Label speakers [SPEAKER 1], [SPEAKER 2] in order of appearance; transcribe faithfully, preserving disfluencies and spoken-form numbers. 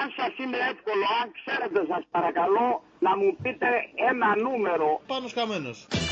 [SPEAKER 1] σας είναι εύκολο, αν ξέρετε σας παρακαλώ, να μου πείτε ένα νούμερο.
[SPEAKER 2] Πάνος Καμένος.